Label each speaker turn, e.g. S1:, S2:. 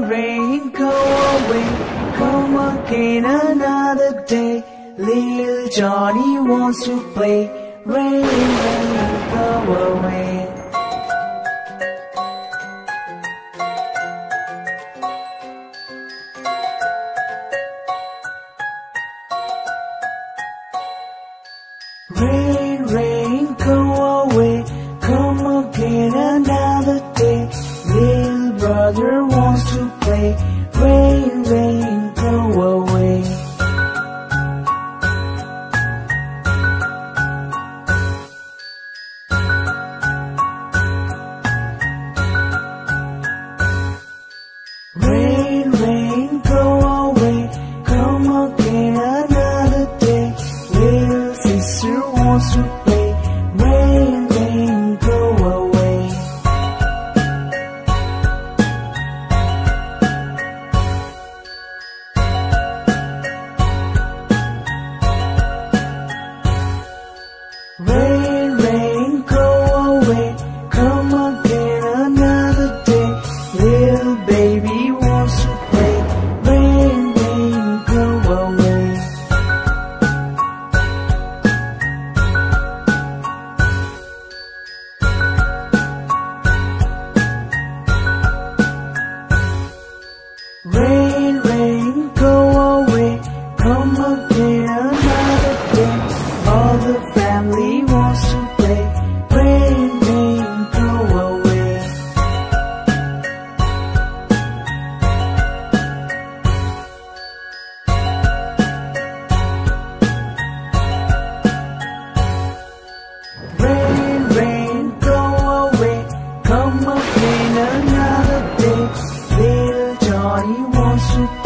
S1: rain, go away. Come again another day. Little Johnny wants to play. Rain, rain, go away. Rain, rain, go away. Come again another day. Little brother wants to play. Rain, rain, go away. Rain, rain, go away. Come again another day. Little sister wants to play. Rain, rain, go away. Rain, rain, go away. Come again another day. Little baby wants to play. Rain, rain, go away. Rain, rain, go away. Come again another day. All the family wants to play. Rain, rain, go away. Rain, rain, go away. Come again another day. Little Johnny wants to